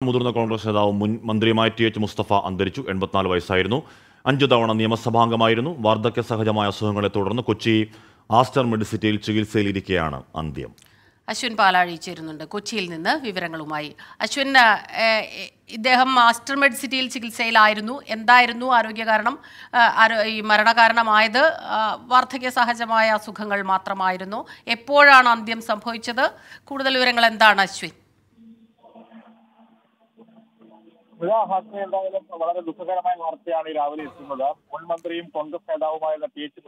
മുതിർന്ന കോൺഗ്രസ് നേതാവും മുൻ മന്ത്രിയുമായ ടി.എച്ച്. മുസ്തഫ അന്തരിച്ചു. 84 വയസ്സായിരുന്നു. 5 തവണ നിയമസഭാംഗമായിരുന്നു. വാർദ്ധക്യ സഹജമായ അസുഖങ്ങളെ തുടർന്ന് കൊച്ചി ആസ്റ്റർ മെഡിസിറ്റിയിൽ ചികിത്സയിലിരിക്കെയാണ് അന്ത്യം. അശ്വിൻ പാലാഴി ചേരുന്നുണ്ട് കൊച്ചിയിൽ നിന്ന് വിവരങ്ങളുമായി. അശ്വിൻ, ഇദ്ദേഹം ആസ്റ്റർ മെഡിസിറ്റിയിൽ ചികിത്സയിലായിരുന്നു. എന്തായിരുന്നു ആരോഗ്യ കാരണം? ഈ മരണകാരണമായത് വാർദ്ധക്യ സഹജമായ അസുഖങ്ങൾ മാത്രമായിരുന്നു. എപ്പോഴാണ് അന്ത്യം സംഭവിച്ചത്? കൂടുതൽ വിവരങ്ങൾ എന്താണ് അശ്വിൻ? എന്തായാലും വളരെ ദുഃഖകരമായ വാർത്തയാണ് ഈ രാവിലെ എത്തുന്നത്. മുൻ മന്ത്രിയും കോൺഗ്രസ് നേതാവുമായിരുന്ന ടി.എച്ച്.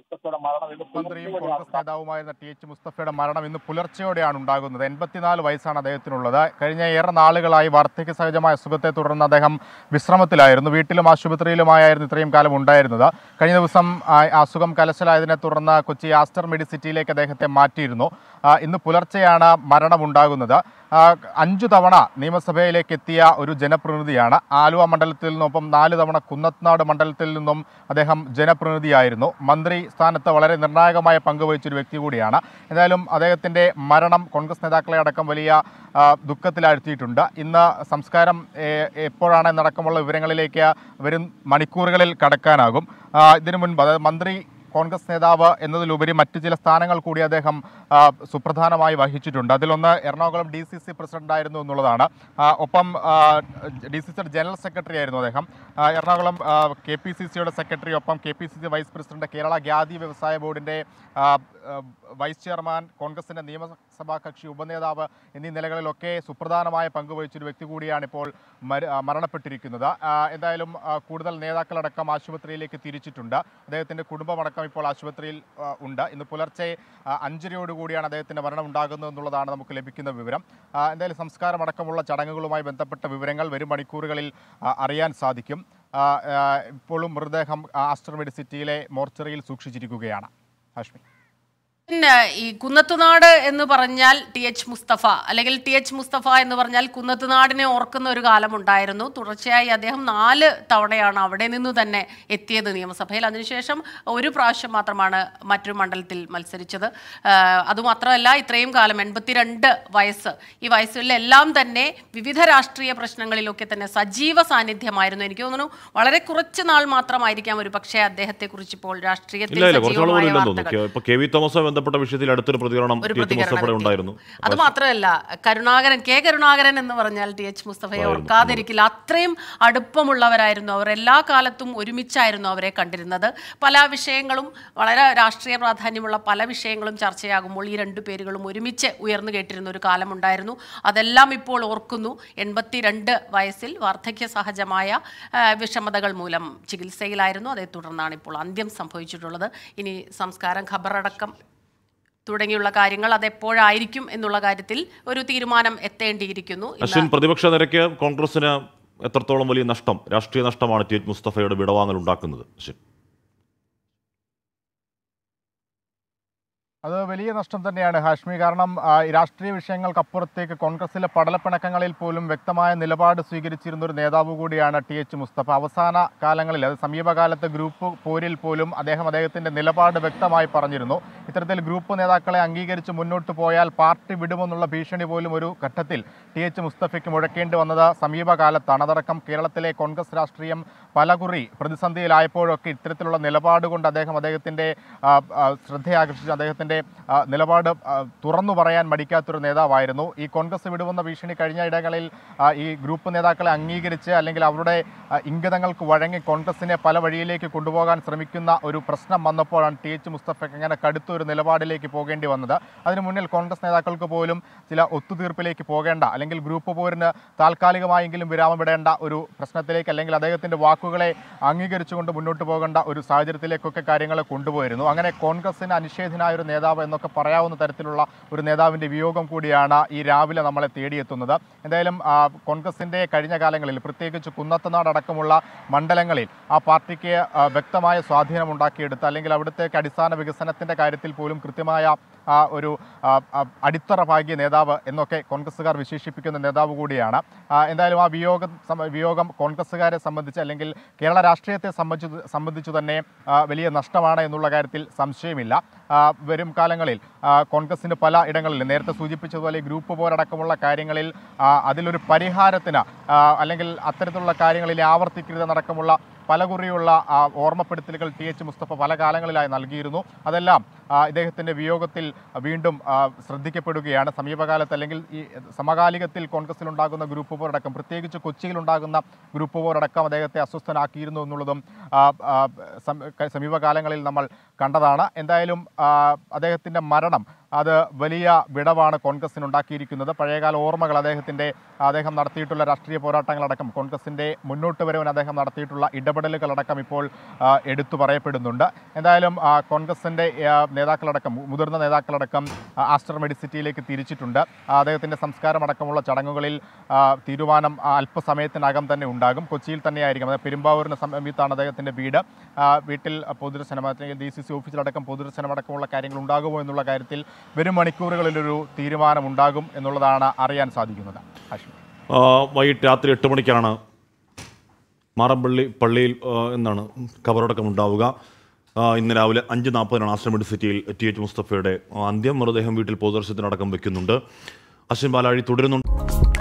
മുസ്തഫയുടെ മരണം ഇന്ന് പുലർച്ചെയോടെയാണ് ഉണ്ടാകുന്നത്. 84 വയസ്സാണ് അദ്ദേഹത്തിനുള്ളത്. കഴിഞ്ഞ ഏറെ നാളുകളായി വാർദ്ധക്യ സഹജമായ അസുഖത്തെ തുടർന്ന് അദ്ദേഹം വിശ്രമത്തിലായിരുന്നു. വീട്ടിലും ആശുപത്രിയിലുമായിരുന്നു ഇത്രയും കാലം ഉണ്ടായിരുന്നത്. കഴിഞ്ഞ ദിവസം അസുഖം കലശലായതിനെ തുടർന്ന് കൊച്ചി ആസ്റ്റർ മെഡിസിറ്റിയിലേക്ക് അദ്ദേഹത്തെ മാറ്റിയിരുന്നു. ഇന്ന് പുലർച്ചെയാണ് മരണമുണ്ടാകുന്നത്. 5 തവണ നിയമസഭയിലേക്ക് എത്തിയ ഒരു ജനപ്രതിനിധിയാണ്. ആലുവ മണ്ഡലത്തിൽ നിന്നൊപ്പം 4 തവണ കുന്നത്തനാട് മണ്ഡലത്തിൽ നിന്നും അദ്ദേഹം ജനപ്രതിനിധിയായിരുന്നു. മന്ത്രി സ്ഥാനത്ത് വളരെ നിർണായകമായ പങ്കുവഹിച്ചൊരു വ്യക്തി കൂടിയാണ്. എന്തായാലും അദ്ദേഹത്തിൻ്റെ മരണം കോൺഗ്രസ് നേതാക്കളെ അടക്കം വലിയ ദുഃഖത്തിലാഴ്ത്തിയിട്ടുണ്ട്. ഇന്ന് സംസ്കാരം എപ്പോഴാണെന്നടക്കമുള്ള വിവരങ്ങളിലേക്ക് വരും മണിക്കൂറുകളിൽ കടക്കാനാകും. ഇതിനു മുൻപ് അതായത് മന്ത്രി കോൺഗ്രസ് നേതാവ് എന്നതിലുപരി മറ്റ് ചില സ്ഥാനങ്ങൾ കൂടി അദ്ദേഹം സുപ്രധാനമായി വഹിച്ചിട്ടുണ്ട്. അതിലൊന്ന് എറണാകുളം DCC പ്രസിഡന്റായിരുന്നു എന്നുള്ളതാണ്. ഒപ്പം DCC ജനറൽ സെക്രട്ടറി ആയിരുന്നു അദ്ദേഹം. എറണാകുളം KPCCയുടെ സെക്രട്ടറി, ഒപ്പം KPCC vice president, Kerala Khadi വ്യവസായ ബോർഡിൻ്റെ വൈസ് ചെയർമാൻ, കോൺഗ്രസിൻ്റെ നിയമസഭാ കക്ഷി ഉപനേതാവ് എന്നീ നിലകളിലൊക്കെ സുപ്രധാനമായ പങ്കുവഹിച്ചൊരു വ്യക്തി കൂടിയാണ് ഇപ്പോൾ മരണപ്പെട്ടിരിക്കുന്നത്. എന്തായാലും കൂടുതൽ നേതാക്കളടക്കം ആശുപത്രിയിലേക്ക് തിരിച്ചിട്ടുണ്ട്. അദ്ദേഹത്തിൻ്റെ കുടുംബമടക്കം ഇപ്പോൾ ആശുപത്രിയിൽ ഉണ്ട്. ഇന്ന് പുലർച്ചെ 5:30 അദ്ദേഹത്തിൻ്റെ മരണം ഉണ്ടാകുന്നത് എന്നുള്ളതാണ് നമുക്ക് ലഭിക്കുന്ന വിവരം. എന്തായാലും സംസ്കാരമടക്കമുള്ള ചടങ്ങുകളുമായി ബന്ധപ്പെട്ട വിവരങ്ങൾ വരും മണിക്കൂറുകളിൽ അറിയാൻ സാധിക്കും. ഇപ്പോഴും മൃതദേഹം ആസ്റ്റർ മെഡിസിറ്റിയിലെ മോർച്ചറിയിൽ സൂക്ഷിച്ചിരിക്കുകയാണ്. ഹാഷ്മി, ഈ കുന്നത്തുനാട് എന്ന് പറഞ്ഞാൽ ടി.എച്ച്. മുസ്തഫ, അല്ലെങ്കിൽ ടി.എച്ച്. മുസ്തഫ എന്ന് പറഞ്ഞാൽ കുന്നത്തുനാടിനെ ഓർക്കുന്ന ഒരു കാലമുണ്ടായിരുന്നു. തുടർച്ചയായി അദ്ദേഹം 4 തവണയാണ് അവിടെ നിന്ന് തന്നെ എത്തിയത് നിയമസഭയിൽ. അതിനുശേഷം ഒരു പ്രാവശ്യം മാത്രമാണ് മറ്റൊരു മണ്ഡലത്തിൽ മത്സരിച്ചത്. അതുമാത്രമല്ല, ഇത്രയും കാലം 82 വയസ്സ്, ഈ വയസ്സിലെല്ലാം തന്നെ വിവിധ രാഷ്ട്രീയ പ്രശ്നങ്ങളിലൊക്കെ തന്നെ സജീവ സാന്നിധ്യമായിരുന്നു. എനിക്ക് തോന്നുന്നു വളരെ കുറച്ച് നാൾ മാത്രമായിരിക്കാം ഒരു പക്ഷേ അദ്ദേഹത്തെക്കുറിച്ച് ഇപ്പോൾ രാഷ്ട്രീയത്തിൽ സജീവമായ വാർത്തകൾ. വിഷയത്തിൽ അടുത്തൊരു പ്രതികരണം ഉണ്ടായിരുന്നു. അത് മാത്രമല്ല, കരുണാകരൻ എന്ന് പറഞ്ഞാൽ ടി.എച്ച്. മുസ്തഫയെ ഓർക്കാതിരിക്കില്ല. അത്രയും അടുപ്പമുള്ളവരായിരുന്നു അവർ. എല്ലാ കാലത്തും ഒരുമിച്ചായിരുന്നു അവരെ കണ്ടിരുന്നത്. പല വിഷയങ്ങളും, വളരെ രാഷ്ട്രീയ പ്രാധാന്യമുള്ള പല വിഷയങ്ങളും ചർച്ചയാകുമ്പോൾ ഈ 2 പേരുകളും ഒരുമിച്ച് ഉയർന്നു കേട്ടിരുന്ന ഒരു കാലമുണ്ടായിരുന്നു. അതെല്ലാം ഇപ്പോൾ ഓർക്കുന്നു. 82 വയസ്സിൽ വാർദ്ധക്യ സഹജമായ വിഷമതകൾ മൂലം ചികിത്സയിലായിരുന്നു. അതേ തുടർന്നാണ് ഇപ്പോൾ അന്ത്യം സംഭവിച്ചിട്ടുള്ളത്. ഇനി സംസ്കാരം, ഖബറടക്കം തുടങ്ങിയുള്ള കാര്യങ്ങൾ അതെപ്പോഴായിരിക്കും എന്നുള്ള കാര്യത്തിൽ ഒരു തീരുമാനം എത്തേണ്ടിയിരിക്കുന്നു. പ്രതിപക്ഷ നിരക്ക് കോൺഗ്രസിന് എത്രത്തോളം വലിയ നഷ്ടം, രാഷ്ട്രീയ നഷ്ടമാണ് ടി.എച്ച്. മുസ്തഫയുടെ വിടവാങ്ങൽ ഉണ്ടാക്കുന്നത്? അത് വലിയ നഷ്ടം തന്നെയാണ് ഹാഷ്മി. കാരണം രാഷ്ട്രീയ വിഷയങ്ങൾക്കപ്പുറത്തേക്ക് കോൺഗ്രസിലെ പടലപ്പിണക്കങ്ങളിൽ പോലും വ്യക്തമായ നിലപാട് സ്വീകരിച്ചിരുന്ന ഒരു നേതാവ് കൂടിയാണ് ടി.എച്ച്. മുസ്തഫ. അവസാന കാലങ്ങളിൽ, അത് സമീപകാലത്തെ ഗ്രൂപ്പ് പോരിൽ പോലും അദ്ദേഹത്തിൻ്റെ നിലപാട് വ്യക്തമായി പറഞ്ഞിരുന്നു. ഇത്തരത്തിൽ ഗ്രൂപ്പ് നേതാക്കളെ അംഗീകരിച്ച് മുന്നോട്ട് പോയാൽ പാർട്ടി വിടുമെന്നുള്ള ഭീഷണി പോലും ഒരു ഘട്ടത്തിൽ ടി.എച്ച്. മുസ്തഫയ്ക്ക് മുഴക്കേണ്ടി വന്നത് സമീപകാലത്താണ്. അതടക്കം കേരളത്തിലെ കോൺഗ്രസ് രാഷ്ട്രീയം പലകുറി പ്രതിസന്ധിയിലായപ്പോഴൊക്കെ ഇത്തരത്തിലുള്ള നിലപാട് കൊണ്ട് അദ്ദേഹത്തിൻ്റെ ശ്രദ്ധയാകർഷിച്ചു. അദ്ദേഹത്തിൻ്റെ നിലപാട് തുറന്നു പറയാൻ മടിക്കാത്തൊരു നേതാവായിരുന്നു. ഈ കോൺഗ്രസ് വിടുവെന്ന ഭീഷണി കഴിഞ്ഞ ഇടങ്ങളിൽ ഈ ഗ്രൂപ്പ് നേതാക്കളെ അംഗീകരിച്ച് അല്ലെങ്കിൽ അവരുടെ ഇംഗിതങ്ങൾക്ക് വഴങ്ങി കോൺഗ്രസിനെ പല വഴിയിലേക്ക് കൊണ്ടുപോകാൻ ശ്രമിക്കുന്ന ഒരു പ്രശ്നം വന്നപ്പോഴാണ് ടി.എച്ച്. മുസ്തഫയ്ക്ക് അങ്ങനെ കടുത്തൊരു നിലപാടിലേക്ക് പോകേണ്ടി വന്നത്. അതിനു മുന്നിൽ കോൺഗ്രസ് നേതാക്കൾക്ക് പോലും ചില ഒത്തുതീർപ്പിലേക്ക് പോകേണ്ട, അല്ലെങ്കിൽ ഗ്രൂപ്പ് പോരിന് താൽക്കാലികമായെങ്കിലും വിരാമമിടേണ്ട ഒരു പ്രശ്നത്തിലേക്ക്, അല്ലെങ്കിൽ അദ്ദേഹത്തിൻ്റെ വാക്കുകളെ അംഗീകരിച്ചുകൊണ്ട് മുന്നോട്ട് പോകേണ്ട ഒരു സാഹചര്യത്തിലേക്കൊക്കെ കാര്യങ്ങളെ കൊണ്ടുപോയിരുന്നു. അങ്ങനെ കോൺഗ്രസിന് അനിഷേധനായ ഒരു നേതാവ് എന്നൊക്കെ പറയാവുന്ന തരത്തിലുള്ള ഒരു നേതാവിൻ്റെ വിയോഗം കൂടിയാണ് ഈ രാവിലെ നമ്മളെ തേടിയെത്തുന്നത്. എന്തായാലും കോൺഗ്രസിൻ്റെ കഴിഞ്ഞ കാലങ്ങളിൽ, പ്രത്യേകിച്ച് കുന്നത്തനാട് അടക്കമുള്ള മണ്ഡലങ്ങളിൽ ആ പാർട്ടിക്ക് വ്യക്തമായ സ്വാധീനമുണ്ടാക്കിയെടുത്ത, അല്ലെങ്കിൽ അവിടുത്തേക്ക് അടിസ്ഥാന വികസനത്തിൻ്റെ കാര്യത്തിൽ പോലും കൃത്യമായ ഒരു അടിത്തറ പാകിയ നേതാവ് എന്നൊക്കെ കോൺഗ്രസ്സുകാർ വിശേഷിപ്പിക്കുന്ന നേതാവ് കൂടിയാണ്. എന്തായാലും ആ വിയോഗം കോൺഗ്രസ്സുകാരെ സംബന്ധിച്ച്, അല്ലെങ്കിൽ കേരള രാഷ്ട്രീയത്തെ സംബന്ധിച്ചു തന്നെ വലിയ നഷ്ടമാണ് എന്നുള്ള കാര്യത്തിൽ സംശയമില്ല. വരും കാലങ്ങളിൽ കോൺഗ്രസിന് പല ഇടങ്ങളിൽ നേരത്തെ സൂചിപ്പിച്ചതുപോലെ ഗ്രൂപ്പ് പോരടക്കമുള്ള കാര്യങ്ങളിൽ അതിലൊരു പരിഹാരത്തിന് അല്ലെങ്കിൽ അത്തരത്തിലുള്ള കാര്യങ്ങളിൽ ആവർത്തിക്കരുതെന്നടക്കമുള്ള പലകുറിയുള്ള ഓർമ്മപ്പെടുത്തലുകൾ TH മുസ്തഫ പല കാലങ്ങളിലായി നൽകിയിരുന്നു. അതെല്ലാം ഇദ്ദേഹത്തിൻ്റെ വിയോഗത്തിൽ വീണ്ടും ശ്രദ്ധിക്കപ്പെടുകയാണ്. സമീപകാലത്ത് അല്ലെങ്കിൽ ഈ സമകാലികത്തിൽ കോൺഗ്രസിലുണ്ടാകുന്ന ഗ്രൂപ്പ് പോരടക്കം, പ്രത്യേകിച്ച് കൊച്ചിയിലുണ്ടാകുന്ന ഗ്രൂപ്പ് പോരടക്കം അദ്ദേഹത്തെ അസ്വസ്ഥനാക്കിയിരുന്നു എന്നുള്ളതും സമീപകാലങ്ങളിൽ നമ്മൾ കണ്ടതാണ്. എന്തായാലും അദ്ദേഹത്തിൻ്റെ മരണം അത് വലിയ വിടവാണ് കോൺഗ്രസിനുണ്ടാക്കിയിരിക്കുന്നത്. പഴയകാല ഓർമ്മകൾ അദ്ദേഹം നടത്തിയിട്ടുള്ള രാഷ്ട്രീയ പോരാട്ടങ്ങളടക്കം കോൺഗ്രസിൻ്റെ മുന്നോട്ട് വരവിന് അദ്ദേഹം നടത്തിയിട്ടുള്ള ഇടപെടലുകളടക്കം ഇപ്പോൾ എടുത്തു പറയപ്പെടുന്നുണ്ട്. എന്തായാലും കോൺഗ്രസിൻ്റെ നേതാക്കളടക്കം മുതിർന്ന നേതാക്കളടക്കം ആസ്റ്റർ മെഡിസിറ്റിയിലേക്ക് തിരിച്ചിട്ടുണ്ട്. അദ്ദേഹത്തിൻ്റെ സംസ്കാരമടക്കമുള്ള ചടങ്ങുകളിൽ തീരുമാനം അല്പസമയത്തിനകം തന്നെ ഉണ്ടാകും. കൊച്ചിയിൽ തന്നെയായിരിക്കും. അതായത് പെരുമ്പാവൂരിന് സമീപത്താണ് അദ്ദേഹത്തിൻ്റെ വീട്. വീട്ടിൽ പൊതുദർശനം അല്ലെങ്കിൽ DCC ഓഫീസിലടക്കം പൊതുദർശനമടക്കമുള്ള കാര്യങ്ങൾ ഉണ്ടാകുമോ എന്നുള്ള കാര്യത്തിൽ വരും മണിക്കൂറുകളിലൊരു തീരുമാനമുണ്ടാകും എന്നുള്ളതാണ് അറിയാൻ സാധിക്കുന്നത്. വൈകിട്ട് രാത്രി 8 മണിക്കാണ് മാറമ്പള്ളി പള്ളിയിൽ എന്താണ് ഖബറടക്കം ഉണ്ടാവുക. ഇന്ന് രാവിലെ 5:40 ആസ്റ്റർ മെഡിസിറ്റിയിൽ TH മുസ്തഫയുടെ അന്ത്യം മൃതദേഹം വീട്ടിൽ പൊതുദർശനത്തിനടക്കം വയ്ക്കുന്നുണ്ട്. അശ്വിൻ പാലാഴി തുടരുന്നുണ്ട്.